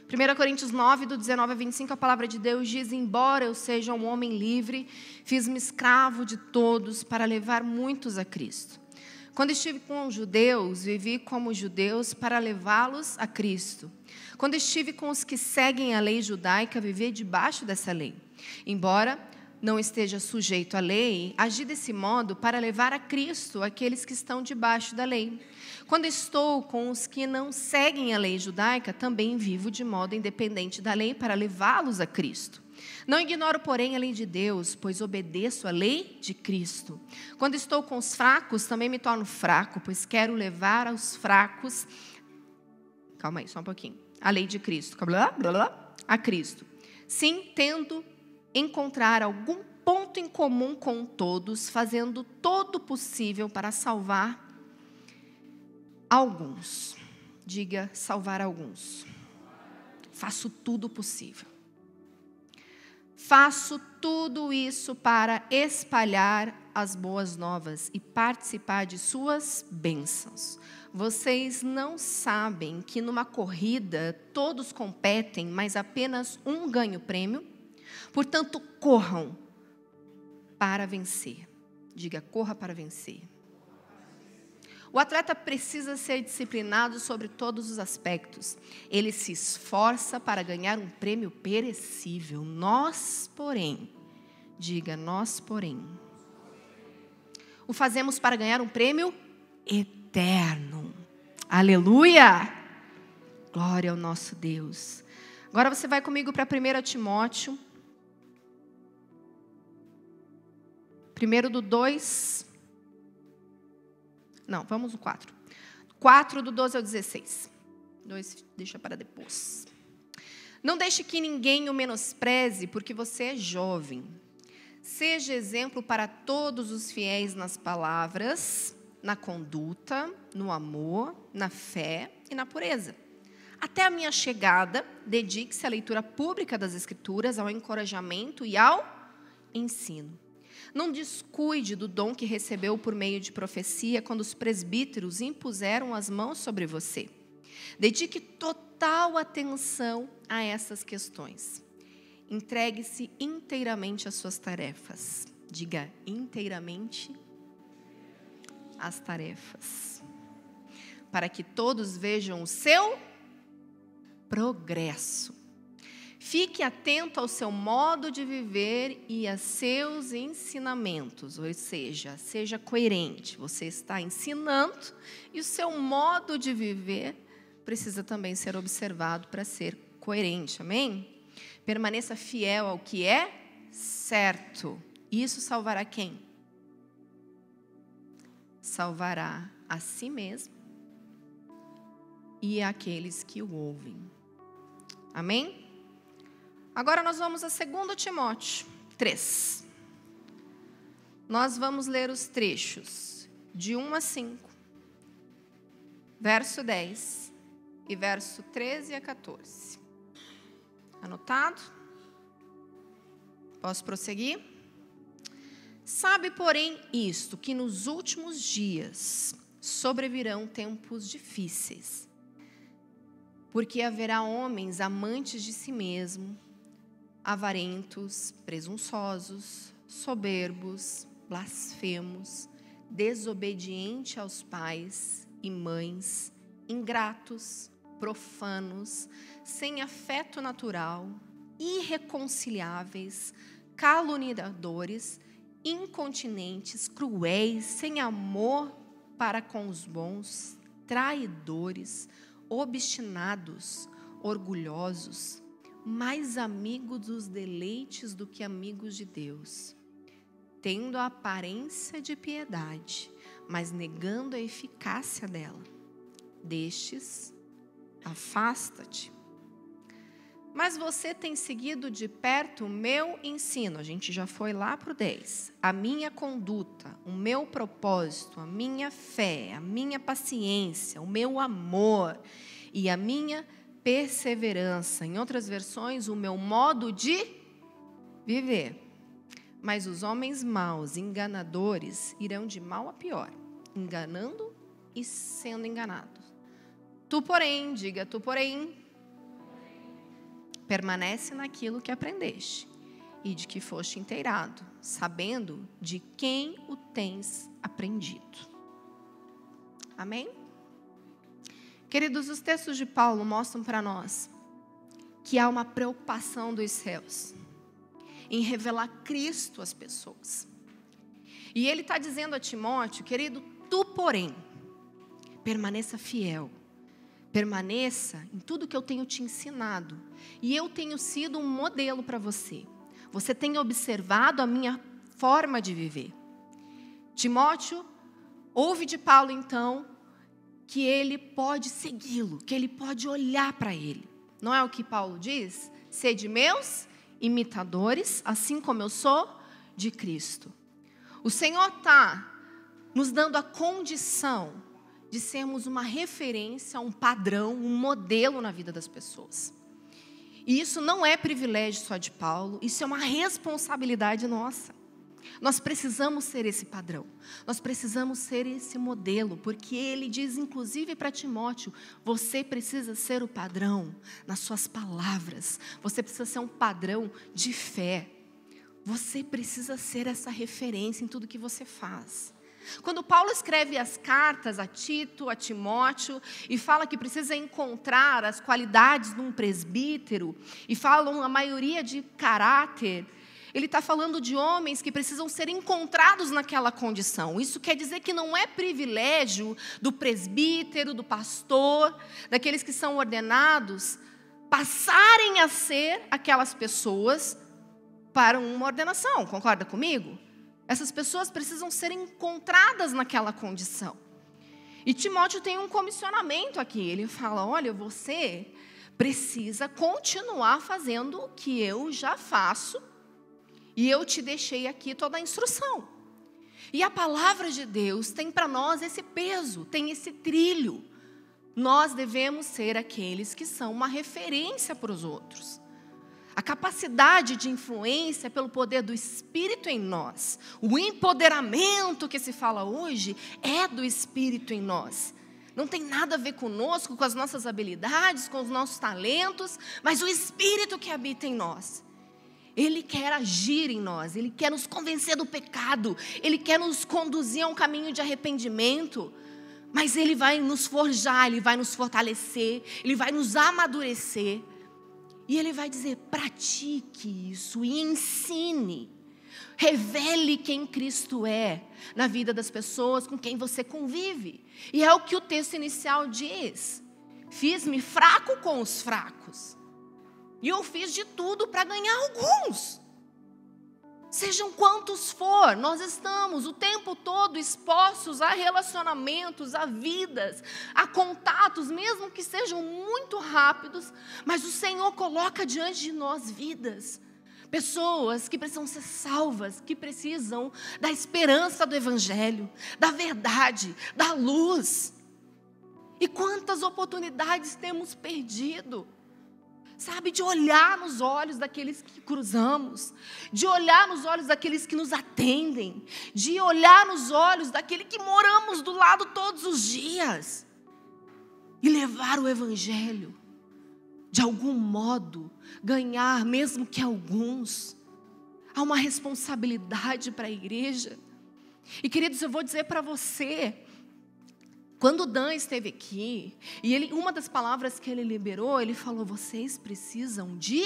1 Coríntios 9, do 19 a 25, a palavra de Deus diz: embora eu seja um homem livre, fiz-me escravo de todos para levar muitos a Cristo. Quando estive com os judeus, vivi como judeus para levá-los a Cristo. Quando estive com os que seguem a lei judaica, vivi debaixo dessa lei. Embora não esteja sujeito à lei, agi desse modo para levar a Cristo aqueles que estão debaixo da lei. Quando estou com os que não seguem a lei judaica, também vivo de modo independente da lei para levá-los a Cristo. Não ignoro, porém, a lei de Deus, pois obedeço à lei de Cristo. Quando estou com os fracos, também me torno fraco, pois quero levar aos fracos... Calma aí, só um pouquinho. A lei de Cristo. A Cristo. Sim, tendo encontrar algum ponto em comum com todos, fazendo todo o possível para salvar alguns. Diga, salvar alguns. Faço tudo possível. Faço tudo isso para espalhar as boas novas e participar de suas bênçãos. Vocês não sabem que numa corrida todos competem, mas apenas um ganha o prêmio? Portanto, corram para vencer. Diga, corra para vencer. O atleta precisa ser disciplinado sobre todos os aspectos. Ele se esforça para ganhar um prêmio perecível. Nós, porém, diga, nós, porém, o fazemos para ganhar um prêmio eterno. Aleluia! Glória ao nosso Deus. Agora você vai comigo para 1 Timóteo. 1 do 2... Não, vamos no 4. 4 do 12 ao 16. 2 deixa para depois. Não deixe que ninguém o menospreze, porque você é jovem. Seja exemplo para todos os fiéis nas palavras, na conduta, no amor, na fé e na pureza. Até a minha chegada, dedique-se à leitura pública das Escrituras, ao encorajamento e ao ensino. Não descuide do dom que recebeu por meio de profecia quando os presbíteros impuseram as mãos sobre você. Dedique total atenção a essas questões. Entregue-se inteiramente às suas tarefas. Diga, inteiramente às tarefas. Para que todos vejam o seu progresso. Fique atento ao seu modo de viver e a seus ensinamentos, ou seja, seja coerente. Você está ensinando e o seu modo de viver precisa também ser observado para ser coerente, amém? Permaneça fiel ao que é certo. Isso salvará quem? Salvará a si mesmo e aqueles que o ouvem. Amém? Agora nós vamos a 2 Timóteo 3. Nós vamos ler os trechos de 1 a 5, verso 10 e verso 13 a 14. Anotado? Posso prosseguir? Sabe, porém, isto, que nos últimos dias sobrevirão tempos difíceis, porque haverá homens amantes de si mesmo, avarentos, presunçosos, soberbos, blasfemos, desobedientes aos pais e mães, ingratos, profanos, sem afeto natural, irreconciliáveis, caluniadores, incontinentes, cruéis, sem amor para com os bons, traidores, obstinados, orgulhosos, mais amigos dos deleites do que amigos de Deus, tendo a aparência de piedade, mas negando a eficácia dela. Destes, afasta-te. Mas você tem seguido de perto o meu ensino. A gente já foi lá para o 10. A minha conduta, o meu propósito, a minha fé, a minha paciência, o meu amor e a minha perseverança. Em outras versões, o meu modo de viver. Mas os homens maus, enganadores, irão de mal a pior, enganando e sendo enganados. Tu, porém, diga, tu, porém, permanece naquilo que aprendeste e de que foste inteirado, sabendo de quem o tens aprendido. Amém? Queridos, os textos de Paulo mostram para nós que há uma preocupação dos céus em revelar Cristo às pessoas. E ele está dizendo a Timóteo, querido, tu, porém, permaneça fiel, permaneça em tudo que eu tenho te ensinado. E eu tenho sido um modelo para você. Você tem observado a minha forma de viver. Timóteo, ouve de Paulo, então, que ele pode segui-lo, que ele pode olhar para ele. Não é o que Paulo diz? Sede meus imitadores, assim como eu sou de Cristo. O Senhor está nos dando a condição de sermos uma referência, um padrão, um modelo na vida das pessoas. E isso não é privilégio só de Paulo, isso é uma responsabilidade nossa. Nós precisamos ser esse padrão, nós precisamos ser esse modelo, porque ele diz inclusive para Timóteo, você precisa ser o padrão nas suas palavras, você precisa ser um padrão de fé, você precisa ser essa referência em tudo que você faz. Quando Paulo escreve as cartas a Tito, a Timóteo, e fala que precisa encontrar as qualidades de um presbítero, e falam a maioria de caráter, ele está falando de homens que precisam ser encontrados naquela condição. Isso quer dizer que não é privilégio do presbítero, do pastor, daqueles que são ordenados, passarem a ser aquelas pessoas para uma ordenação. Concorda comigo? Essas pessoas precisam ser encontradas naquela condição. E Timóteo tem um comissionamento aqui. Ele fala, olha, você precisa continuar fazendo o que eu já faço, e eu te deixei aqui toda a instrução. E a palavra de Deus tem para nós esse peso, tem esse trilho. Nós devemos ser aqueles que são uma referência para os outros. A capacidade de influência pelo poder do Espírito em nós, o empoderamento que se fala hoje é do Espírito em nós. Não tem nada a ver conosco, com as nossas habilidades, com os nossos talentos, mas o Espírito que habita em nós. Ele quer agir em nós, Ele quer nos convencer do pecado, Ele quer nos conduzir a um caminho de arrependimento, mas Ele vai nos forjar, Ele vai nos fortalecer, Ele vai nos amadurecer, e Ele vai dizer, pratique isso e ensine, revele quem Cristo é na vida das pessoas com quem você convive, e é o que o texto inicial diz, fiz-me fraco com os fracos, e eu fiz de tudo para ganhar alguns. Sejam quantos for, nós estamos o tempo todo expostos a relacionamentos, a vidas, a contatos, mesmo que sejam muito rápidos, mas o Senhor coloca diante de nós vidas. Pessoas que precisam ser salvas, que precisam da esperança do Evangelho, da verdade, da luz. E quantas oportunidades temos perdido? Sabe, de olhar nos olhos daqueles que cruzamos, de olhar nos olhos daqueles que nos atendem, de olhar nos olhos daquele que moramos do lado todos os dias e levar o Evangelho, de algum modo, ganhar, mesmo que alguns. Há uma responsabilidade para a igreja. E queridos, eu vou dizer para você, quando Dan esteve aqui, e uma das palavras que ele liberou, ele falou, vocês precisam de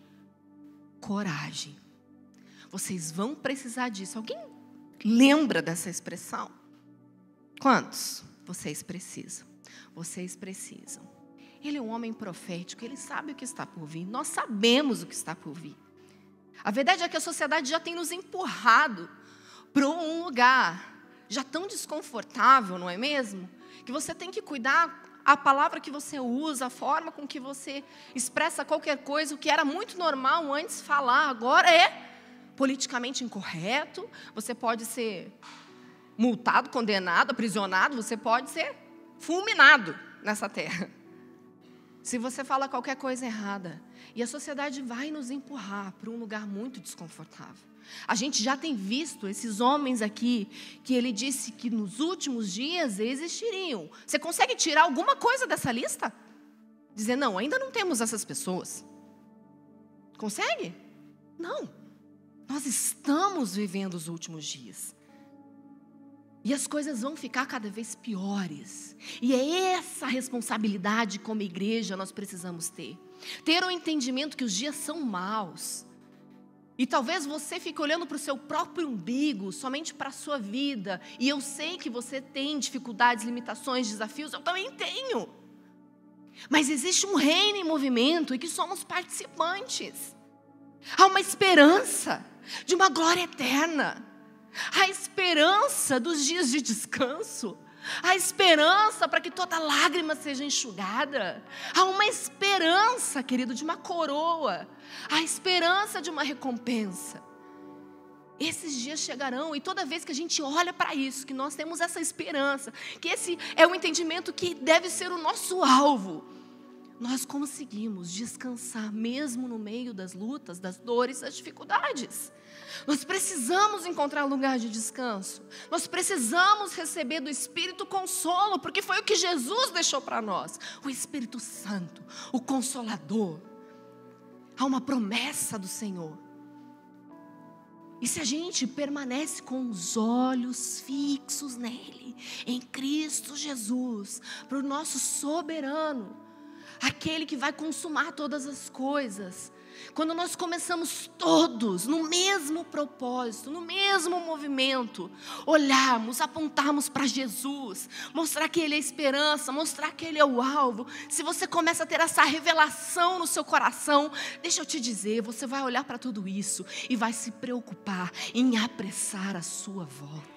coragem. Vocês vão precisar disso. Alguém lembra dessa expressão? Quantos? Vocês precisam. Vocês precisam. Ele é um homem profético, ele sabe o que está por vir. Nós sabemos o que está por vir. A verdade é que a sociedade já tem nos empurrado para um lugar já tão desconfortável, não é mesmo? Que você tem que cuidar a palavra que você usa, a forma com que você expressa qualquer coisa, o que era muito normal antes falar, agora é politicamente incorreto, você pode ser multado, condenado, aprisionado, você pode ser fulminado nessa terra, se você fala qualquer coisa errada. E a sociedade vai nos empurrar para um lugar muito desconfortável. A gente já tem visto esses homens aqui, que ele disse que nos últimos dias existiriam. Você consegue tirar alguma coisa dessa lista? Dizer, não, ainda não temos essas pessoas. Consegue? Não. Nós estamos vivendo os últimos dias. E as coisas vão ficar cada vez piores. E é essa responsabilidade como igreja nós precisamos ter. Ter o entendimento que os dias são maus. E talvez você fique olhando para o seu próprio umbigo, somente para a sua vida. E eu sei que você tem dificuldades, limitações, desafios, eu também tenho. Mas existe um reino em movimento e que somos participantes. Há uma esperança de uma glória eterna. A esperança dos dias de descanso. A esperança para que toda lágrima seja enxugada. Há uma esperança, querido, de uma coroa. A esperança de uma recompensa. Esses dias chegarão e toda vez que a gente olha para isso, que nós temos essa esperança, que esse é o entendimento que deve ser o nosso alvo, nós conseguimos descansar mesmo no meio das lutas, das dores, das dificuldades. Nós precisamos encontrar lugar de descanso. Nós precisamos receber do Espírito consolo, porque foi o que Jesus deixou para nós. O Espírito Santo, o Consolador. Há uma promessa do Senhor. E se a gente permanece com os olhos fixos nele, em Cristo Jesus, para o nosso soberano, aquele que vai consumar todas as coisas. Quando nós começamos todos no mesmo propósito, no mesmo movimento, olharmos, apontarmos para Jesus, mostrar que Ele é a esperança, mostrar que Ele é o alvo. Se você começa a ter essa revelação no seu coração, deixa eu te dizer, você vai olhar para tudo isso e vai se preocupar em apressar a sua volta.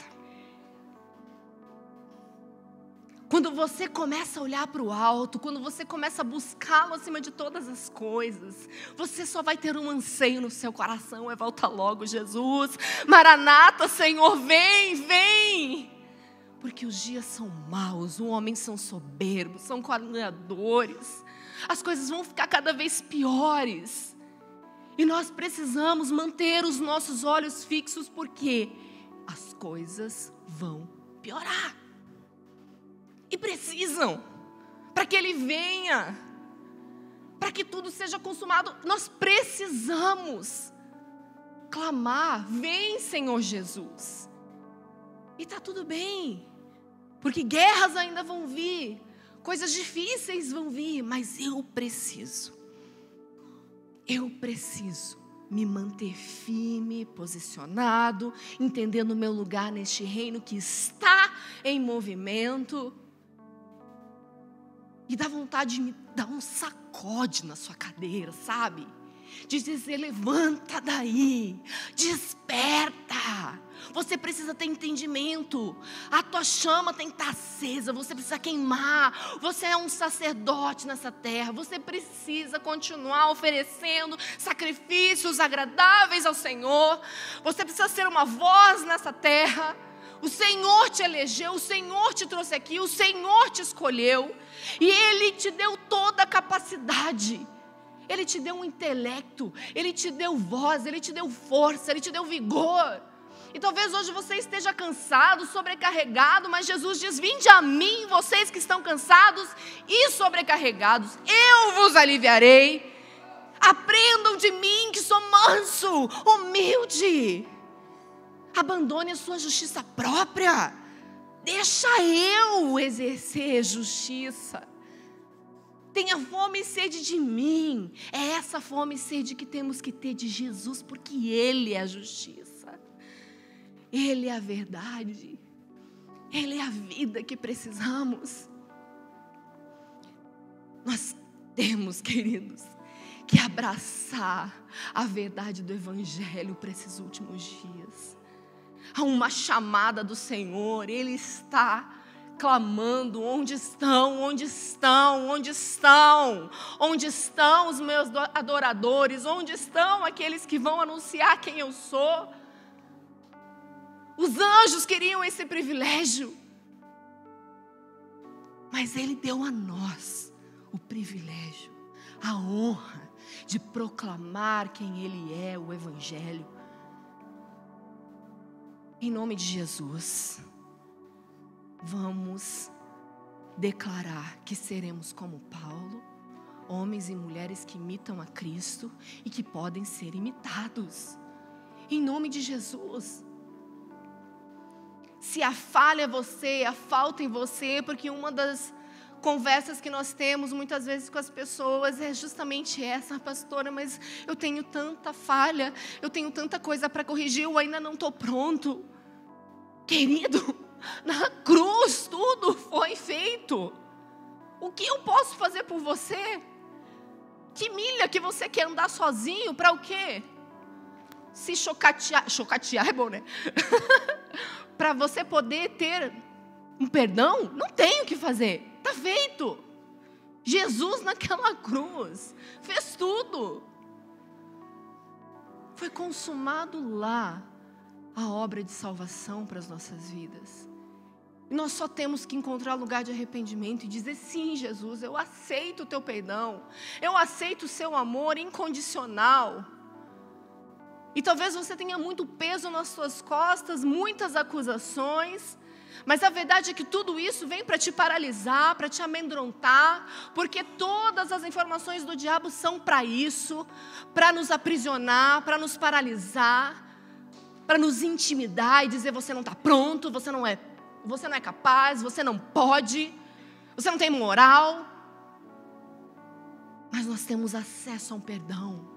Quando você começa a olhar para o alto, quando você começa a buscá-lo acima de todas as coisas, você só vai ter um anseio no seu coração, é volta logo Jesus, Maranata, Senhor, vem, vem. Porque os dias são maus, os homens são soberbos, são caluniadores, as coisas vão ficar cada vez piores. E nós precisamos manter os nossos olhos fixos, porque as coisas vão piorar. E precisam, para que Ele venha, para que tudo seja consumado, nós precisamos clamar, vem Senhor Jesus. E está tudo bem, porque guerras ainda vão vir, coisas difíceis vão vir, mas eu preciso me manter firme, posicionado, entendendo o meu lugar neste reino que está em movimento. E dá vontade de me dar um sacode na sua cadeira, sabe? De dizer, levanta daí, desperta. Você precisa ter entendimento. A tua chama tem que estar acesa, você precisa queimar. Você é um sacerdote nessa terra. Você precisa continuar oferecendo sacrifícios agradáveis ao Senhor. Você precisa ser uma voz nessa terra. O Senhor te elegeu, o Senhor te trouxe aqui, o Senhor te escolheu. E Ele te deu toda a capacidade. Ele te deu um intelecto, Ele te deu voz, Ele te deu força, Ele te deu vigor. E talvez hoje você esteja cansado, sobrecarregado, mas Jesus diz, vinde a mim, vocês que estão cansados e sobrecarregados, eu vos aliviarei. Aprendam de mim que sou manso, humilde. Abandone a sua justiça própria. Deixa eu exercer justiça. Tenha fome e sede de mim. É essa fome e sede que temos que ter de Jesus, porque Ele é a justiça. Ele é a verdade. Ele é a vida que precisamos. Nós temos, queridos, que abraçar a verdade do Evangelho para esses últimos dias. Há uma chamada do Senhor, Ele está clamando, onde estão, onde estão, onde estão? Onde estão os meus adoradores? Onde estão aqueles que vão anunciar quem eu sou? Os anjos queriam esse privilégio, mas Ele deu a nós o privilégio, a honra de proclamar quem Ele é, o Evangelho. Em nome de Jesus, vamos declarar que seremos como Paulo, homens e mulheres que imitam a Cristo e que podem ser imitados. Em nome de Jesus. Se a falha é você, a falta em você, porque uma das conversas que nós temos muitas vezes com as pessoas é justamente essa: pastora, mas eu tenho tanta falha, eu tenho tanta coisa para corrigir, eu ainda não estou pronto. Querido, na cruz tudo foi feito. O que eu posso fazer por você? Que milha que você quer andar sozinho, para o quê? Se chocatear é bom, né? Para você poder ter um perdão, não tem o que fazer, está feito. Jesus naquela cruz fez tudo. Foi consumado lá a obra de salvação para as nossas vidas. E nós só temos que encontrar lugar de arrependimento e dizer: sim, Jesus, eu aceito o teu perdão, eu aceito o seu amor incondicional. E talvez você tenha muito peso nas suas costas, muitas acusações, mas a verdade é que tudo isso vem para te paralisar, para te amedrontar, porque todas as informações do diabo são para isso, para nos aprisionar, para nos paralisar, para nos intimidar e dizer: você não está pronto, você não é capaz, você não pode, você não tem moral. Mas nós temos acesso a um perdão.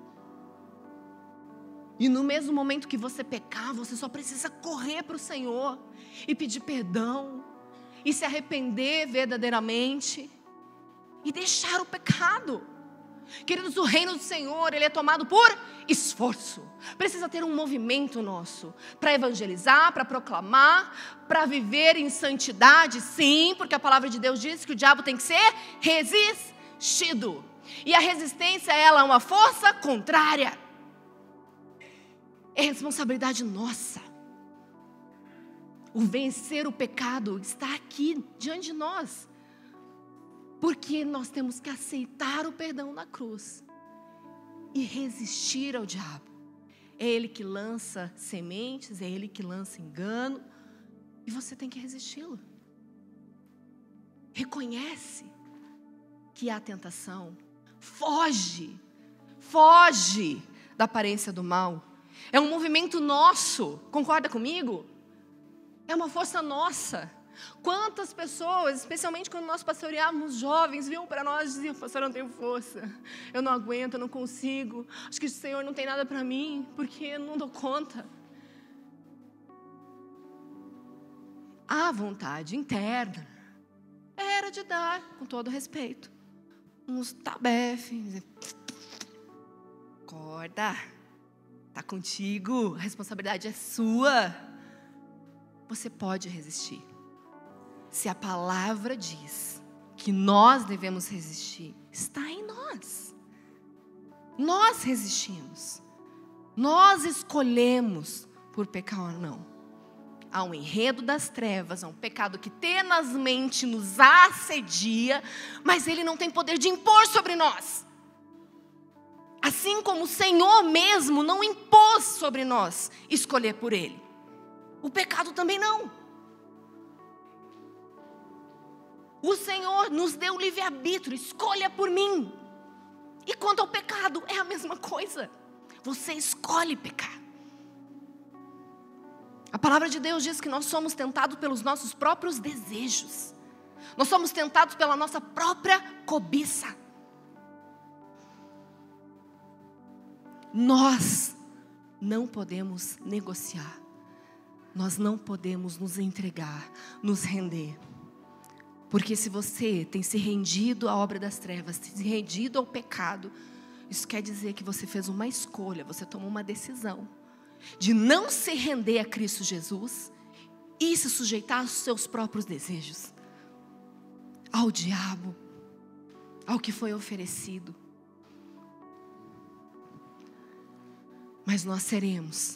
E no mesmo momento que você pecar, você só precisa correr para o Senhor e pedir perdão, e se arrepender verdadeiramente, e deixar o pecado. Queridos, o reino do Senhor, ele é tomado por esforço. Precisa ter um movimento nosso para evangelizar, para proclamar, para viver em santidade, sim, porque a palavra de Deus diz que o diabo tem que ser resistido. E a resistência, ela é uma força contrária. É responsabilidade nossa. O vencer o pecado está aqui diante de nós. Porque nós temos que aceitar o perdão na cruz e resistir ao diabo. É ele que lança sementes, é ele que lança engano, e você tem que resisti-lo. Reconhece que há tentação, foge da aparência do mal. É um movimento nosso, concorda comigo? É uma força nossa. Quantas pessoas, especialmente quando nós pastoreávamos jovens, vinham para nós e diziam: pastor, eu não tenho força, eu não aguento, eu não consigo, acho que o Senhor não tem nada para mim, porque eu não dou conta. A vontade interna era de dar, com todo respeito, uns tabefes. Acorda, está contigo, a responsabilidade é sua. Você pode resistir. Se a palavra diz que nós devemos resistir, está em nós. Nós resistimos. Nós escolhemos por pecar ou não. Há um enredo das trevas, há um pecado que tenazmente nos assedia, mas ele não tem poder de impor sobre nós. Assim como o Senhor mesmo não impôs sobre nós escolher por ele. O pecado também não. O Senhor nos deu livre-arbítrio, escolha por mim. E quanto ao pecado, é a mesma coisa. Você escolhe pecar. A palavra de Deus diz que nós somos tentados pelos nossos próprios desejos. Nós somos tentados pela nossa própria cobiça. Nós não podemos negociar. Nós não podemos nos entregar, nos render. Porque se você tem se rendido à obra das trevas, se rendido ao pecado, isso quer dizer que você fez uma escolha, você tomou uma decisão de não se render a Cristo Jesus e se sujeitar aos seus próprios desejos, ao diabo, ao que foi oferecido. Mas nós seremos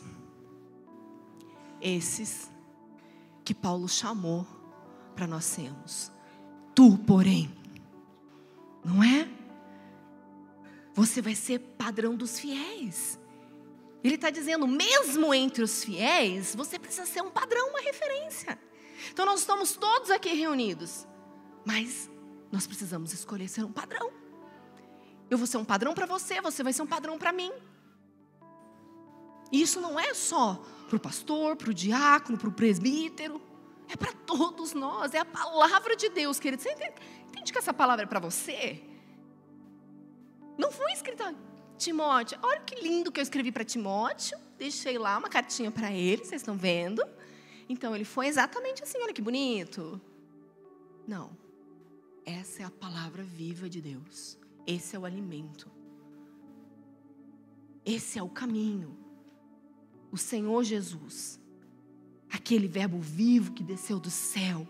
esses que Paulo chamou para nós sermos. Tu, porém, não é? Você vai ser padrão dos fiéis. Ele está dizendo, mesmo entre os fiéis, você precisa ser um padrão, uma referência. Então nós estamos todos aqui reunidos, mas nós precisamos escolher ser um padrão. Eu vou ser um padrão para você, você vai ser um padrão para mim. E isso não é só para o pastor, para o diácono, para o presbítero. É para todos nós, é a palavra de Deus, querido. Você entende que essa palavra é para você? Não foi escrita, Timóteo, olha que lindo que eu escrevi para Timóteo. Deixei lá uma cartinha para ele, vocês estão vendo? Então ele foi exatamente assim, olha que bonito. Não, essa é a palavra viva de Deus. Esse é o alimento. Esse é o caminho. O Senhor Jesus, aquele verbo vivo que desceu do céu,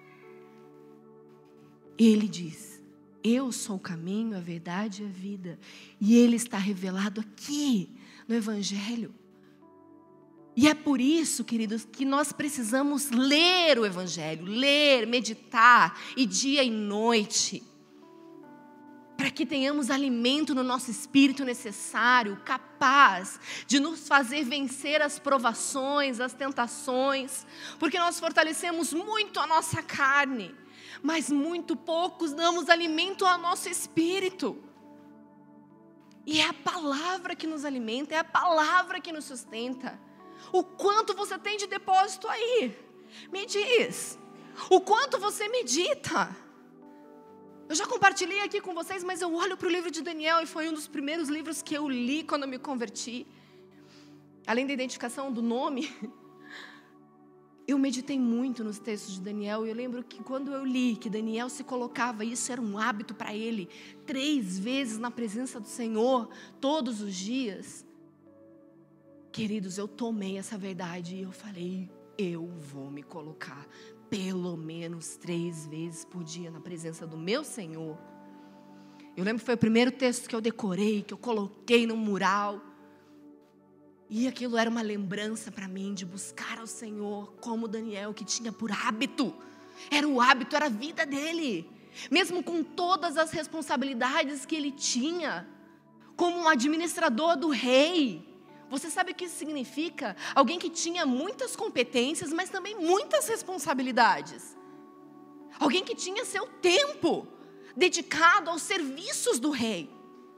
Ele diz, eu sou o caminho, a verdade e a vida. E Ele está revelado aqui no Evangelho. E é por isso, queridos, que nós precisamos ler o Evangelho, ler, meditar, e dia e noite, para que tenhamos alimento no nosso espírito necessário, capaz de nos fazer vencer as provações, as tentações, porque nós fortalecemos muito a nossa carne, mas muito poucos damos alimento ao nosso espírito. E é a palavra que nos alimenta, é a palavra que nos sustenta. O quanto você tem de depósito aí? Me diz. O quanto você medita? Eu já compartilhei aqui com vocês, mas eu olho para o livro de Daniel e foi um dos primeiros livros que eu li quando eu me converti. Além da identificação do nome, eu meditei muito nos textos de Daniel. E eu lembro que quando eu li que Daniel se colocava, isso era um hábito para ele, 3 vezes na presença do Senhor, todos os dias. Queridos, eu tomei essa verdade e eu falei, eu vou me colocar pelo menos 3 vezes por dia na presença do meu Senhor. Eu lembro que foi o primeiro texto que eu decorei, que eu coloquei no mural. E aquilo era uma lembrança para mim de buscar ao Senhor, como Daniel, que tinha por hábito. Era o hábito, era a vida dele. Mesmo com todas as responsabilidades que ele tinha, como um administrador do rei. Você sabe o que isso significa? Alguém que tinha muitas competências, mas também muitas responsabilidades. Alguém que tinha seu tempo dedicado aos serviços do rei.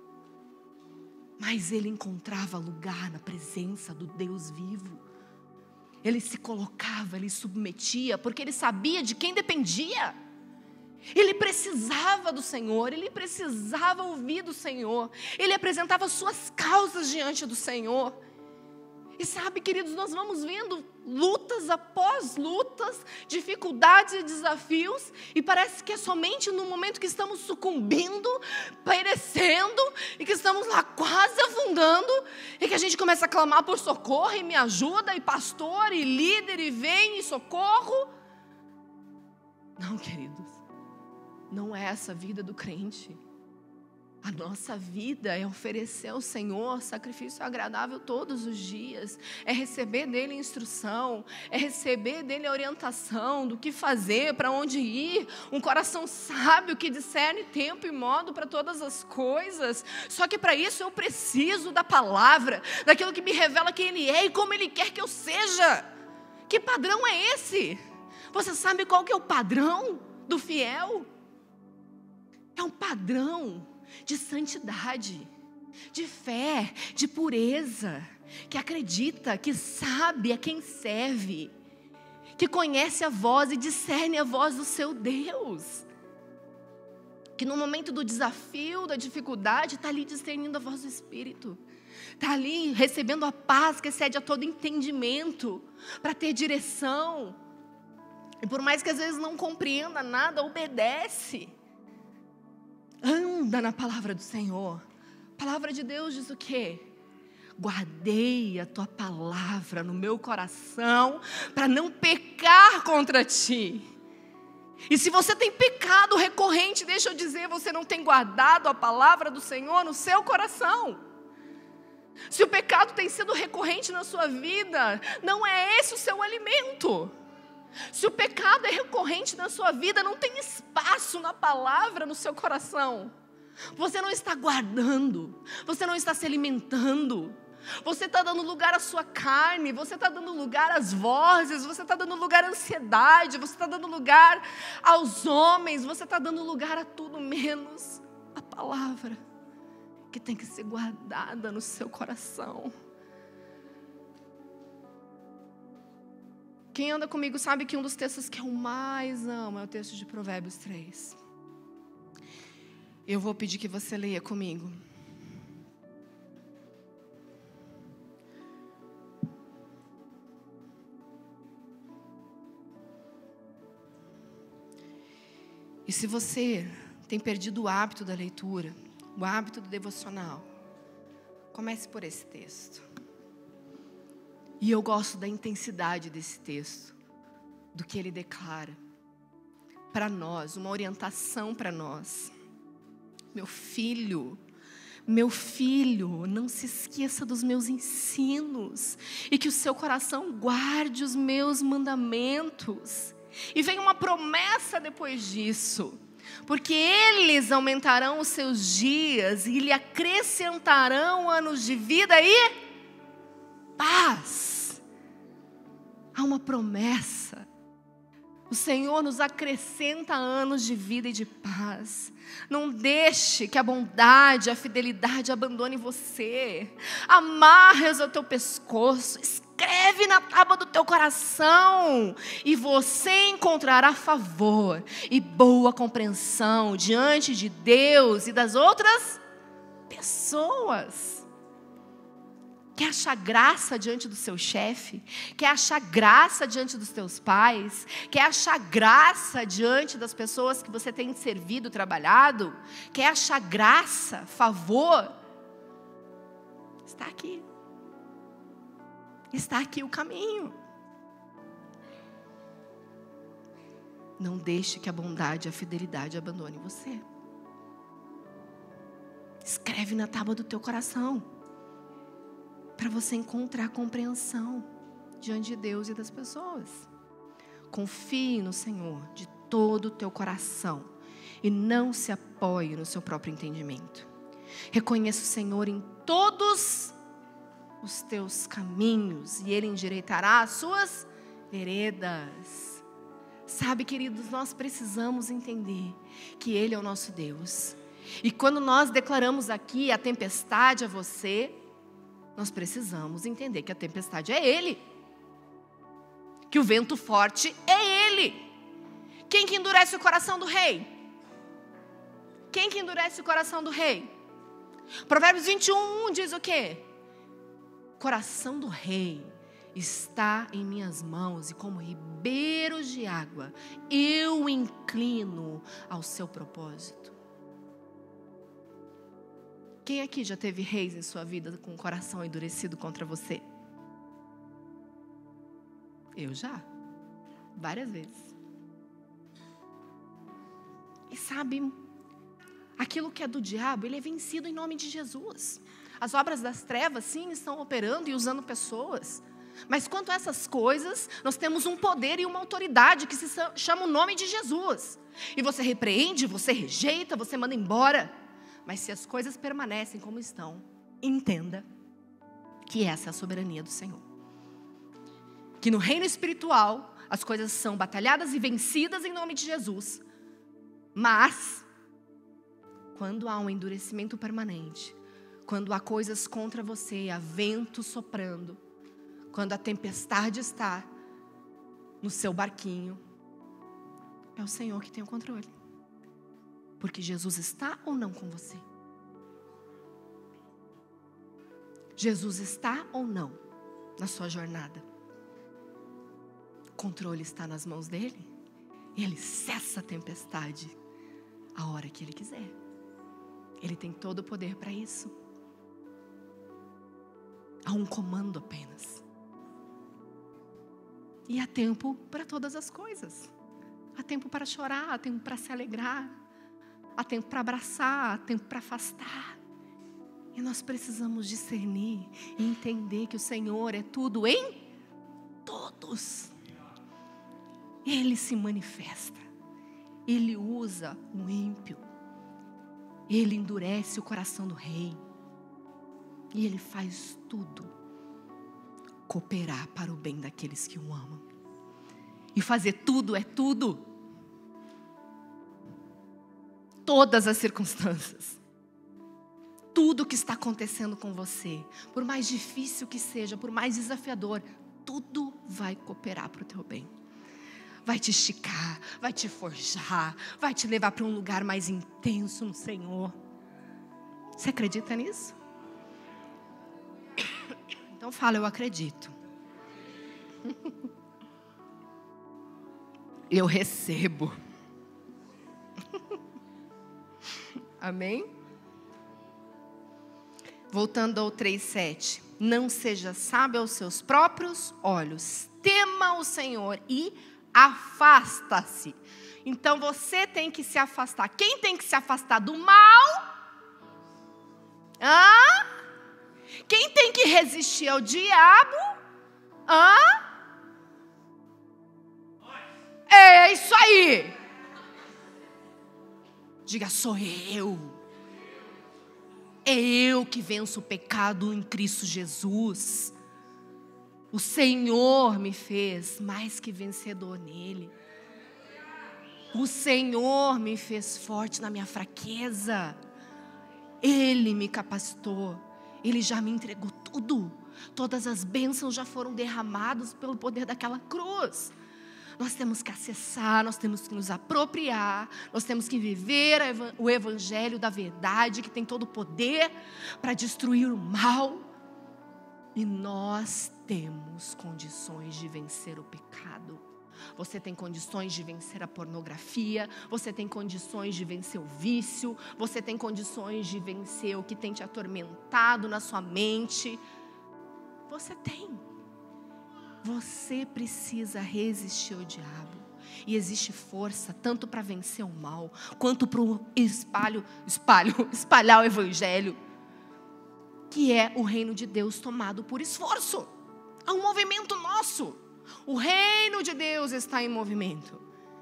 Mas ele encontrava lugar na presença do Deus vivo. Ele se colocava, ele submetia, porque ele sabia de quem dependia. Ele precisava do Senhor, ele precisava ouvir do Senhor. Ele apresentava suas causas diante do Senhor. E sabe, queridos, nós vamos vendo lutas após lutas, dificuldades e desafios, e parece que é somente no momento que estamos sucumbindo, perecendo, e que estamos lá quase afundando, e que a gente começa a clamar por socorro, e me ajuda, e pastor, e líder, e vem, e socorro. Não, queridos, não é essa a vida do crente. A nossa vida é oferecer ao Senhor sacrifício agradável todos os dias. É receber dele instrução, é receber dele orientação do que fazer, para onde ir. Um coração sábio que discerne tempo e modo para todas as coisas. Só que para isso eu preciso da palavra, daquilo que me revela quem ele é e como ele quer que eu seja. Que padrão é esse? Você sabe qual que é o padrão do fiel? É um padrão de santidade, de fé, de pureza, que acredita, que sabe a quem serve, que conhece a voz e discerne a voz do seu Deus, que no momento do desafio, da dificuldade, está ali discernindo a voz do Espírito, está ali recebendo a paz que excede a todo entendimento, para ter direção, e por mais que às vezes não compreenda nada, obedece. Anda na palavra do Senhor. A palavra de Deus diz o quê? Guardei a tua palavra no meu coração para não pecar contra ti. E se você tem pecado recorrente, deixa eu dizer, você não tem guardado a palavra do Senhor no seu coração. Se o pecado tem sido recorrente na sua vida, não é esse o seu alimento. Se o pecado é recorrente na sua vida, não tem espaço na palavra no seu coração. Você não está guardando, você não está se alimentando. Você está dando lugar à sua carne, você está dando lugar às vozes, você está dando lugar à ansiedade, você está dando lugar aos homens, você está dando lugar a tudo menos a palavra. que tem que ser guardada no seu coração. Quem anda comigo sabe que um dos textos que eu mais amo é o texto de Provérbios 3. Eu vou pedir que você leia comigo. E se você tem perdido o hábito da leitura, o hábito do devocional, comece por esse texto. E eu gosto da intensidade desse texto, do que ele declara para nós, uma orientação para nós. Meu filho, não se esqueça dos meus ensinos, e que o seu coração guarde os meus mandamentos. E vem uma promessa depois disso, porque eles aumentarão os seus dias e lhe acrescentarão anos de vida e paz. Há uma promessa. O Senhor nos acrescenta anos de vida e de paz. Não deixe que a bondade, a fidelidade abandone você. Amarre-os ao teu pescoço. Escreve na tábua do teu coração. E você encontrará favor e boa compreensão diante de Deus e das outras pessoas. Quer achar graça diante do seu chefe? Quer achar graça diante dos teus pais? Quer achar graça diante das pessoas que você tem servido, trabalhado? Quer achar graça, favor? Está aqui. Está aqui o caminho. Não deixe que a bondade e a fidelidade abandonem você. Escreve na tábua do teu coração, para você encontrar compreensão diante de Deus e das pessoas. Confie no Senhor de todo o teu coração e não se apoie no seu próprio entendimento. Reconheça o Senhor em todos os teus caminhos e Ele endireitará as suas veredas. Sabe, queridos, nós precisamos entender que Ele é o nosso Deus. E quando nós declaramos aqui a tempestade a você, nós precisamos entender que a tempestade é Ele. Que o vento forte é Ele. Quem que endurece o coração do rei? Quem que endurece o coração do rei? Provérbios 21, diz o quê? O coração do rei está em minhas mãos e como ribeiros de água, eu o inclino ao seu propósito. Quem aqui já teve reis em sua vida com o coração endurecido contra você? Eu já. Várias vezes. E sabe, aquilo que é do diabo, ele é vencido em nome de Jesus. As obras das trevas, sim, estão operando e usando pessoas. Mas quanto a essas coisas, nós temos um poder e uma autoridade que se chama o nome de Jesus. E você repreende, você rejeita, você manda embora. Mas se as coisas permanecem como estão, entenda que essa é a soberania do Senhor. Que no reino espiritual, as coisas são batalhadas e vencidas em nome de Jesus. Mas, quando há um endurecimento permanente, quando há coisas contra você, há vento soprando, quando a tempestade está no seu barquinho, é o Senhor que tem o controle. Porque Jesus está ou não com você? Jesus está ou não na sua jornada? O controle está nas mãos dele? Ele cessa a tempestade a hora que ele quiser. Ele tem todo o poder para isso. Há um comando apenas. E há tempo para todas as coisas. Há tempo para chorar, há tempo para se alegrar. Há tempo para abraçar, há tempo para afastar. E nós precisamos discernir e entender que o Senhor é tudo em todos. Ele se manifesta. Ele usa o ímpio. Ele endurece o coração do rei. E Ele faz tudo cooperar para o bem daqueles que o amam. E fazer tudo é tudo. Todas as circunstâncias. tudo que está acontecendo com você, por mais difícil que seja, por mais desafiador, tudo vai cooperar para o teu bem. Vai te esticar, vai te forjar, vai te levar para um lugar mais intenso no Senhor. Você acredita nisso? Então fala, eu acredito. Eu recebo. Amém? Voltando ao 3:7. Não seja sábio aos seus próprios olhos. Tema o Senhor e afasta-se. Então você tem que se afastar. Quem tem que se afastar do mal? Quem tem que resistir ao diabo? É isso aí. Diga, sou eu. É eu que venço o pecado em Cristo Jesus. O Senhor me fez mais que vencedor nele. O Senhor me fez forte na minha fraqueza. Ele me capacitou. Ele já me entregou tudo. Todas as bênçãos já foram derramadas pelo poder daquela cruz. Nós temos que acessar, nós temos que nos apropriar, nós temos que viver o evangelho da verdade, que tem todo o poder para destruir o mal. E nós temos condições de vencer o pecado. Você tem condições de vencer a pornografia, você tem condições de vencer o vício, você tem condições de vencer o que tem te atormentado na sua mente. Você tem. Você precisa resistir ao diabo. E existe força tanto para vencer o mal, quanto para espalhar o evangelho, que é o reino de Deus tomado por esforço. É um movimento nosso. O reino de Deus está em movimento.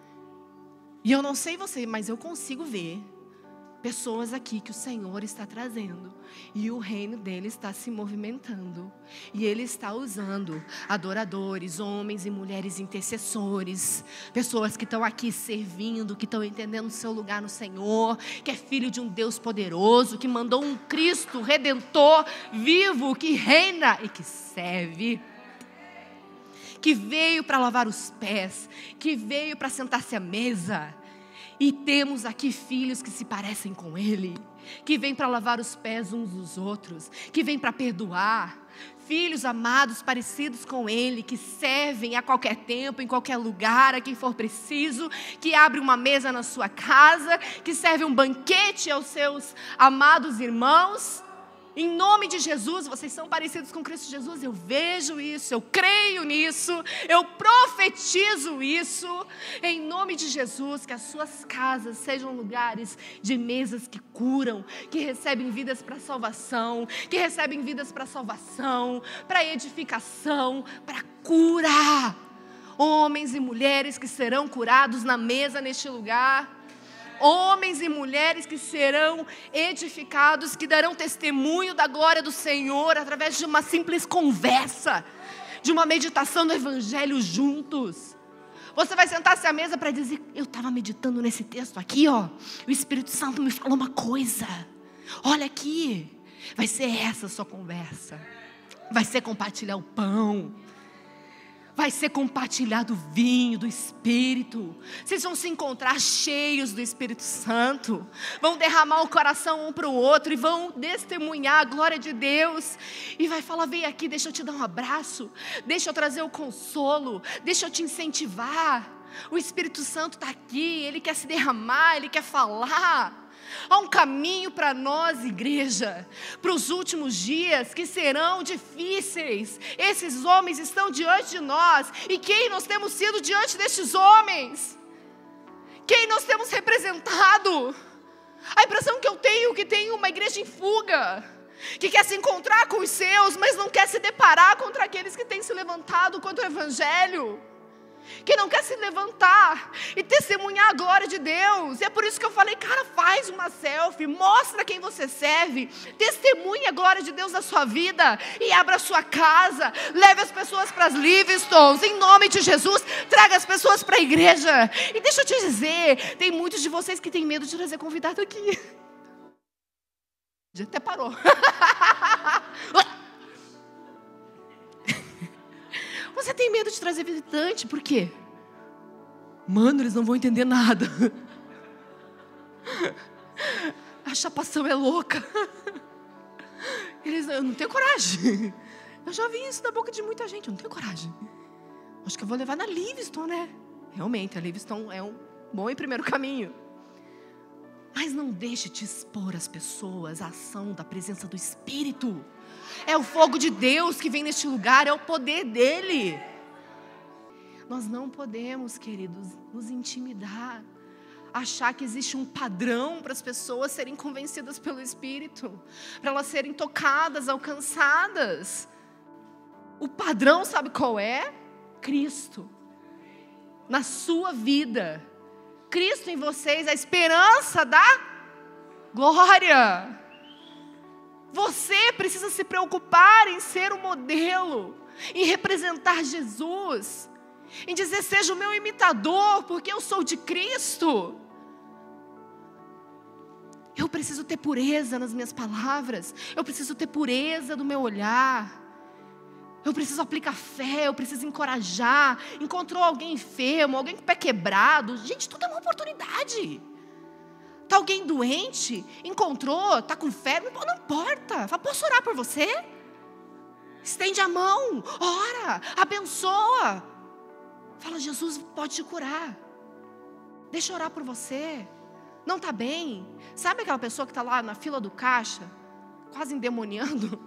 E eu não sei você, mas eu consigo ver pessoas aqui que o Senhor está trazendo. E o reino dele está se movimentando. E ele está usando adoradores, homens e mulheres intercessores. Pessoas que estão aqui servindo, que estão entendendo o seu lugar no Senhor. Que é filho de um Deus poderoso, que mandou um Cristo redentor vivo, que reina e que serve. Que veio para lavar os pés, que veio para sentar-se à mesa. E temos aqui filhos que se parecem com Ele, que vêm para lavar os pés uns dos outros, que vêm para perdoar. Filhos amados, parecidos com Ele, que servem a qualquer tempo, em qualquer lugar, a quem for preciso, que abre uma mesa na sua casa, que serve um banquete aos seus amados irmãos. Em nome de Jesus, vocês são parecidos com Cristo Jesus. Eu vejo isso, eu creio nisso, eu profetizo isso. Em nome de Jesus, que as suas casas sejam lugares de mesas que curam, que recebem vidas para salvação, que recebem vidas para salvação, para edificação, para cura. Homens e mulheres que serão curados na mesa neste lugar. Homens e mulheres que serão edificados, que darão testemunho da glória do Senhor através de uma simples conversa, de uma meditação do Evangelho juntos. Você vai sentar-se à mesa para dizer, eu estava meditando nesse texto aqui, ó. O Espírito Santo me falou uma coisa. Olha aqui, vai ser essa a sua conversa. Vai ser compartilhar o pão. Vai ser compartilhado o vinho do Espírito. Vocês vão se encontrar cheios do Espírito Santo. Vão derramar o coração um para o outro. E vão testemunhar a glória de Deus. E vai falar, vem aqui, deixa eu te dar um abraço. Deixa eu trazer o consolo. Deixa eu te incentivar. O Espírito Santo está aqui. Ele quer se derramar, Ele quer falar. Há um caminho para nós, igreja, para os últimos dias que serão difíceis. Esses homens estão diante de nós. E quem nós temos sido diante destes homens? Quem nós temos representado? A impressão que eu tenho é que tem uma igreja em fuga, que quer se encontrar com os seus, mas não quer se deparar contra aqueles que têm se levantado contra o Evangelho. Que não quer se levantar e testemunhar a glória de Deus. E é por isso que eu falei, cara, faz uma selfie, mostra quem você serve, testemunha a glória de Deus na sua vida e abra a sua casa, leve as pessoas para as Livingstones, em nome de Jesus, traga as pessoas para a igreja. E deixa eu te dizer, tem muitos de vocês que têm medo de trazer convidado aqui. Já até parou. Você tem medo de trazer visitante, por quê? Mano, eles não vão entender nada. A chapação é louca. Eu não tenho coragem. Eu já vi isso da boca de muita gente. Eu não tenho coragem. Acho que eu vou levar na Livingston, né? Realmente, a Livingston é um bom e primeiro caminho. Mas não deixe te expor as pessoas à ação da presença do Espírito. É o fogo de Deus que vem neste lugar, é o poder dele. Nós não podemos, queridos, nos intimidar, achar que existe um padrão para as pessoas serem convencidas pelo Espírito, para elas serem tocadas, alcançadas. O padrão, sabe qual é? Cristo. Na sua vida. Cristo em vocês, a esperança da glória. Você precisa se preocupar em ser um modelo, em representar Jesus, em dizer: seja o meu imitador, porque eu sou de Cristo. Eu preciso ter pureza nas minhas palavras, eu preciso ter pureza do meu olhar, eu preciso aplicar fé, eu preciso encorajar. Encontrou alguém enfermo, alguém com o pé quebrado, gente, tudo é uma oportunidade. Está alguém doente, encontrou, está com febre, não importa, fala: posso orar por você? Estende a mão, ora, abençoa. Fala: Jesus pode te curar, deixa eu orar por você. Não está bem? Sabe aquela pessoa que está lá na fila do caixa, quase endemoniando?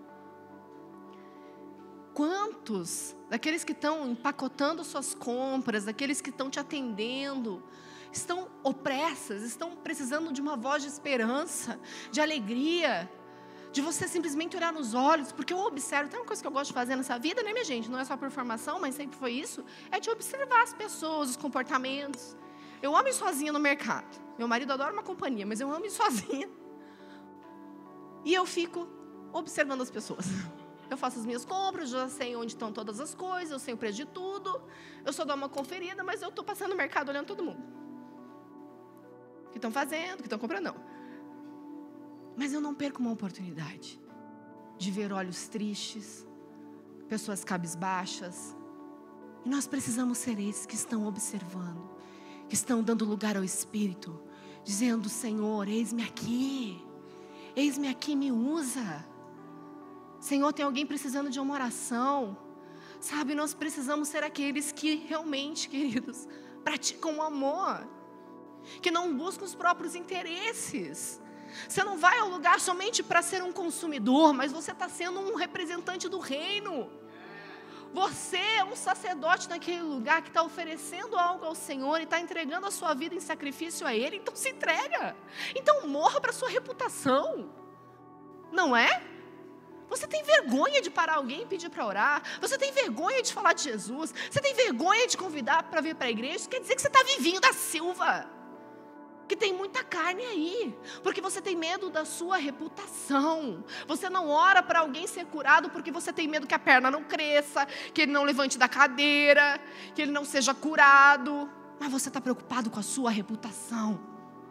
Quantos daqueles que estão empacotando suas compras, daqueles que estão te atendendo, estão opressas, estão precisando de uma voz de esperança, de alegria, de você simplesmente olhar nos olhos? Porque eu observo, tem uma coisa que eu gosto de fazer nessa vida, né, minha gente? Não é só por formação, mas sempre foi isso, é de observar as pessoas, os comportamentos. Eu amo ir sozinha no mercado. Meu marido adora uma companhia, mas eu amo ir sozinha. E eu fico observando as pessoas. Eu faço as minhas compras, já sei onde estão todas as coisas, eu sei o preço de tudo. Eu só dou uma conferida, mas eu estou passando no mercado olhando todo mundo. O que estão fazendo, o que estão comprando, não. Mas eu não perco uma oportunidade de ver olhos tristes, pessoas cabisbaixas. E nós precisamos ser esses que estão observando, que estão dando lugar ao Espírito, dizendo: Senhor, eis-me aqui, me usa. Senhor, tem alguém precisando de uma oração. Sabe, nós precisamos ser aqueles que realmente, queridos, praticam o amor, que não buscam os próprios interesses. Você não vai ao lugar somente para ser um consumidor, mas você está sendo um representante do reino. Você é um sacerdote naquele lugar que está oferecendo algo ao Senhor e está entregando a sua vida em sacrifício a Ele. Então se entrega. Então morra para a sua reputação. Não é? Você tem vergonha de parar alguém e pedir para orar? Você tem vergonha de falar de Jesus? Você tem vergonha de convidar para vir para a igreja? Isso quer dizer que você está vivinho da Silva, que tem muita carne aí, porque você tem medo da sua reputação. Você não ora para alguém ser curado porque você tem medo que a perna não cresça, que ele não levante da cadeira, que ele não seja curado. Mas você está preocupado com a sua reputação.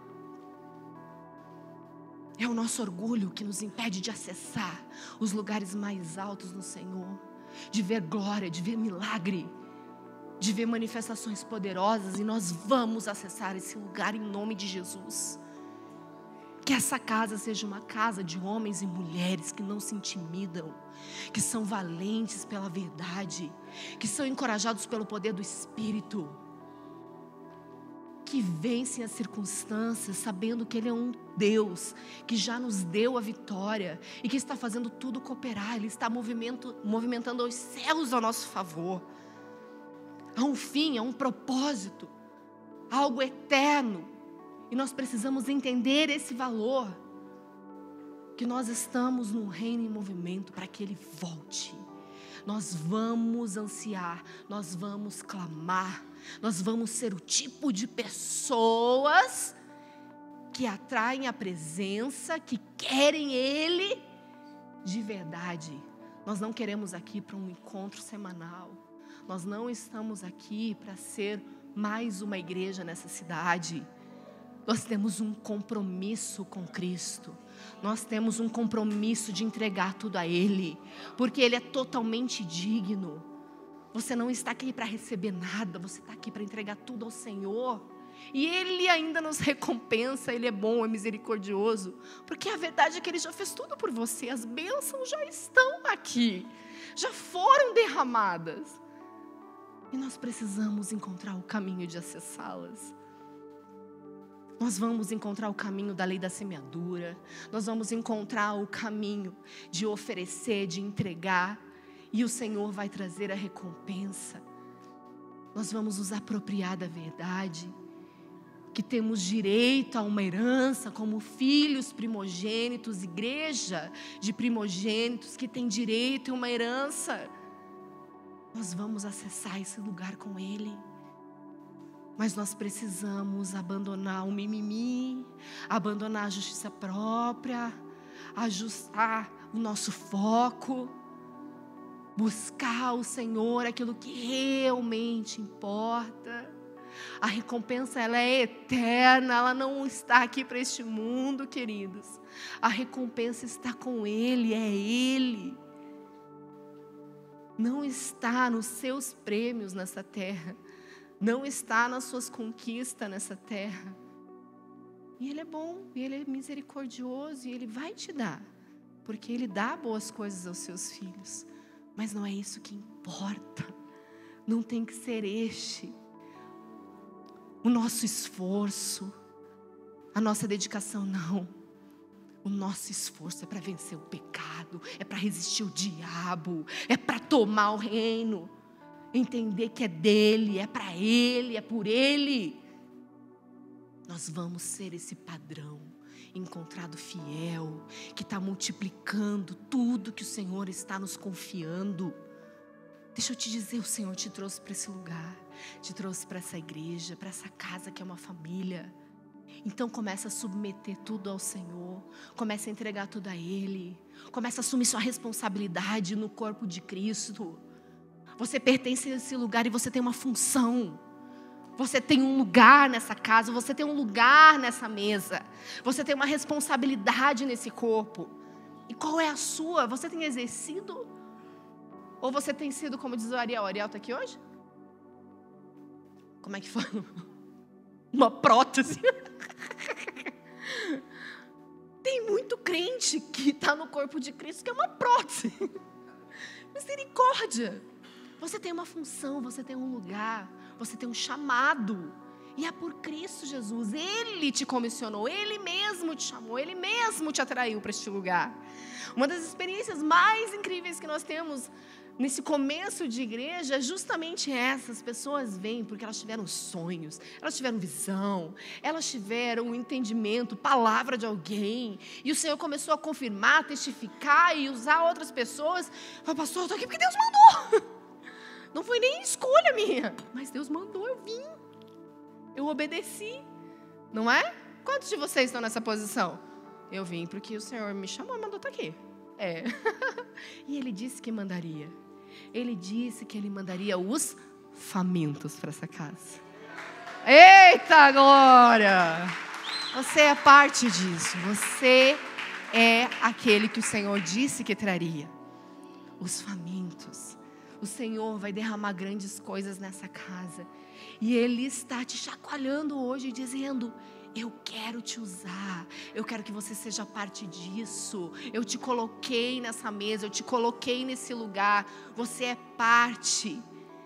É o nosso orgulho que nos impede de acessar os lugares mais altos no Senhor, de ver glória, de ver milagre, de ver manifestações poderosas. E nós vamos acessar esse lugar em nome de Jesus. Que essa casa seja uma casa de homens e mulheres que não se intimidam, que são valentes pela verdade, que são encorajados pelo poder do Espírito, que vencem as circunstâncias sabendo que Ele é um Deus que já nos deu a vitória e que está fazendo tudo cooperar. Ele está movimentando os céus a nosso favor. Há um fim, há um propósito, há algo eterno. E nós precisamos entender esse valor, que nós estamos num reino em movimento para que Ele volte. Nós vamos ansiar, nós vamos clamar, nós vamos ser o tipo de pessoas que atraem a presença, que querem Ele de verdade. Nós não queremos aqui para um encontro semanal. Nós não estamos aqui para ser mais uma igreja nessa cidade. Nós temos um compromisso com Cristo. nós temos um compromisso de entregar tudo a Ele, porque Ele é totalmente digno. Você não está aqui para receber nada, você está aqui para entregar tudo ao Senhor. E Ele ainda nos recompensa, Ele é bom, é misericordioso, porque a verdade é que Ele já fez tudo por você, as bênçãos já estão aqui, já foram derramadas. E nós precisamos encontrar o caminho de acessá-las. Nós vamos encontrar o caminho da lei da semeadura, nós vamos encontrar o caminho de oferecer, de entregar, e o Senhor vai trazer a recompensa. Nós vamos nos apropriar da verdade, que temos direito a uma herança como filhos primogênitos, igreja de primogênitos que tem direito a uma herança. Nós vamos acessar esse lugar com Ele. Mas nós precisamos abandonar o mimimi, abandonar a justiça própria, ajustar o nosso foco, buscar o Senhor, aquilo que realmente importa. A recompensa, ela é eterna, ela não está aqui para este mundo, queridos. A recompensa está com Ele, é Ele. Não está nos seus prêmios nessa terra, não está nas suas conquistas nessa terra. E Ele é bom, e Ele é misericordioso, e Ele vai te dar, porque Ele dá boas coisas aos seus filhos. Mas não é isso que importa, não tem que ser o nosso esforço, a nossa dedicação, não. O nosso esforço é para vencer o pecado, é para resistir o diabo, é para tomar o reino, entender que é dele, é para Ele, é por Ele. Nós vamos ser esse padrão encontrado fiel, que está multiplicando tudo que o Senhor está nos confiando. Deixa eu te dizer, o Senhor te trouxe para esse lugar, te trouxe para essa igreja, para essa casa que é uma família. Então começa a submeter tudo ao Senhor, começa a entregar tudo a Ele, começa a assumir sua responsabilidade no corpo de Cristo. Você pertence a esse lugar e você tem uma função. Você tem um lugar nessa casa, você tem um lugar nessa mesa. Você tem uma responsabilidade nesse corpo. E qual é a sua? Você tem exercido? Ou você tem sido, como diz o Ariel? O Ariel está aqui hoje? Como é que foi? Uma prótese. Tem muito crente que está no corpo de Cristo que é uma prótese. Misericórdia. Você tem uma função, você tem um lugar, você tem um chamado. E é por Cristo Jesus. Ele te comissionou, Ele mesmo te chamou, Ele mesmo te atraiu para este lugar. Uma das experiências mais incríveis que nós temos nesse começo de igreja é justamente essa. As pessoas vêm porque elas tiveram sonhos, elas tiveram visão, elas tiveram um entendimento, palavra de alguém. E o Senhor começou a confirmar, testificar e usar outras pessoas. Falei, pastor, eu estou aqui porque Deus mandou. Não foi nem escolha minha, mas Deus mandou, eu vim. Eu obedeci, não é? Quantos de vocês estão nessa posição? Eu vim porque o Senhor me chamou e mandou estar aqui. É. E Ele disse que mandaria. Ele disse que Ele mandaria os famintos para essa casa. Eita glória! Você é parte disso. Você é aquele que o Senhor disse que traria. Os famintos. O Senhor vai derramar grandes coisas nessa casa. E Ele está te chacoalhando hoje, dizendo: eu quero te usar, eu quero que você seja parte disso. Eu te coloquei nessa mesa, eu te coloquei nesse lugar. Você é parte.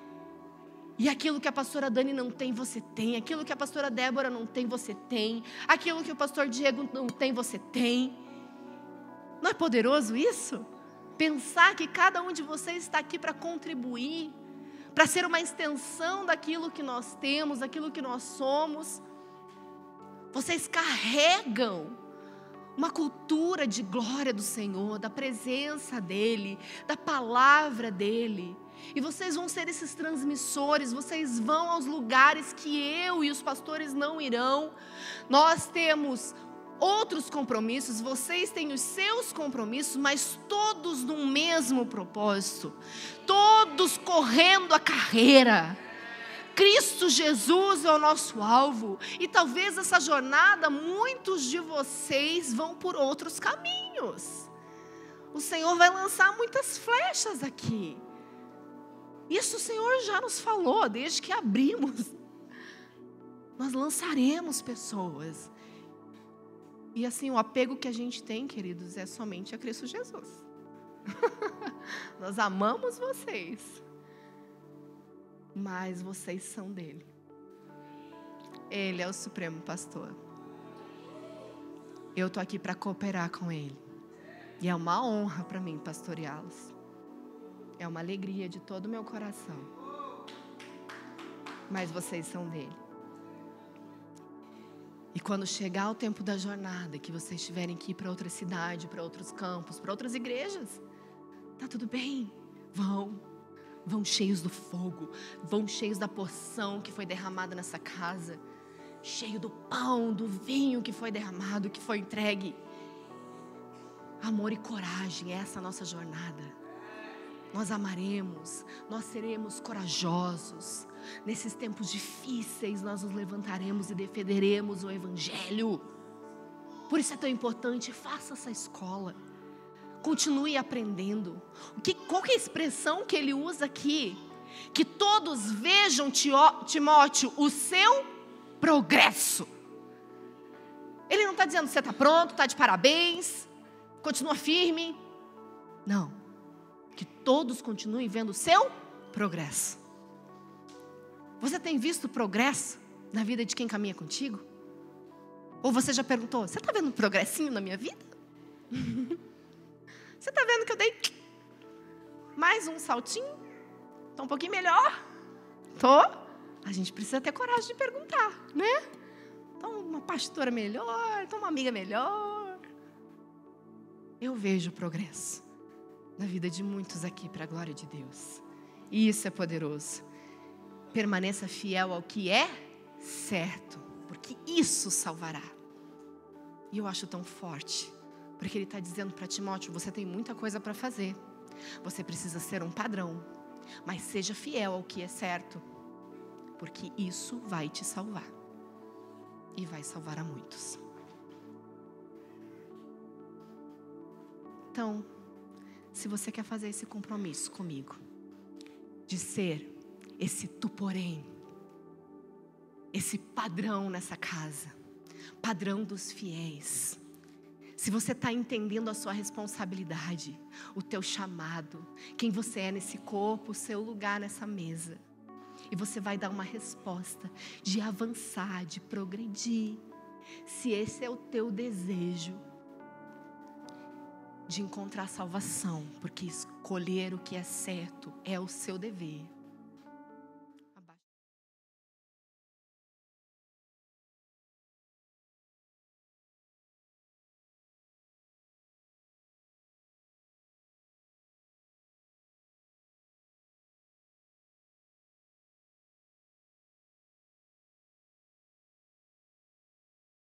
E aquilo que a pastora Dani não tem, você tem. Aquilo que a pastora Débora não tem, você tem. Aquilo que o pastor Diego não tem, você tem. Não é poderoso isso? Pensar que cada um de vocês está aqui para contribuir, para ser uma extensão daquilo que nós temos, daquilo que nós somos. Vocês carregam uma cultura de glória do Senhor, da presença dEle, da palavra dEle. E vocês vão ser esses transmissores, vocês vão aos lugares que eu e os pastores não irão. Nós temos outros compromissos, vocês têm os seus compromissos, mas todos no mesmo propósito, todos correndo a carreira, Cristo Jesus é o nosso alvo. E talvez essa jornada, muitos de vocês vão por outros caminhos. O Senhor vai lançar muitas flechas aqui. Isso o Senhor já nos falou, desde que abrimos. Nós lançaremos pessoas. E assim, o apego que a gente tem, queridos, é somente a Cristo Jesus. Nós amamos vocês, mas vocês são dele. Ele é o Supremo Pastor. Eu estou aqui para cooperar com ele. E é uma honra para mim pastoreá-los. É uma alegria de todo o meu coração. Mas vocês são dele. E quando chegar o tempo da jornada, que vocês tiverem que ir para outra cidade, para outros campos, para outras igrejas, tá tudo bem. Vão cheios do fogo, vão cheios da porção que foi derramada nessa casa, cheio do pão, do vinho que foi derramado, que foi entregue. Amor e coragem, essa é a nossa jornada. Nós amaremos, nós seremos corajosos. Nesses tempos difíceis, nós nos levantaremos e defenderemos o Evangelho. Por isso é tão importante, faça essa escola. Continue aprendendo. Qual que é a expressão que ele usa aqui? Que todos vejam, Timóteo, o seu progresso. Ele não está dizendo que você está pronto, está de parabéns, continua firme. Não. Que todos continuem vendo o seu progresso. Você tem visto progresso na vida de quem caminha contigo? Ou você já perguntou, você está vendo um progressinho na minha vida? Você está vendo que eu dei mais um saltinho? Estou um pouquinho melhor? Tô? A gente precisa ter coragem de perguntar, né? Estou uma pastora melhor, estou uma amiga melhor. Eu vejo progresso na vida de muitos aqui para a glória de Deus. E isso é poderoso. Permaneça fiel ao que é certo, porque isso salvará. E eu acho tão forte, porque ele está dizendo para Timóteo, você tem muita coisa para fazer. Você precisa ser um padrão, mas seja fiel ao que é certo, porque isso vai te salvar. E vai salvar a muitos. Então, se você quer fazer esse compromisso comigo, de ser esse tu porém, esse padrão nessa casa, padrão dos fiéis, se você está entendendo a sua responsabilidade, o teu chamado, quem você é nesse corpo, o seu lugar nessa mesa, e você vai dar uma resposta de avançar, de progredir, se esse é o teu desejo, de encontrar salvação, porque escolher o que é certo é o seu dever.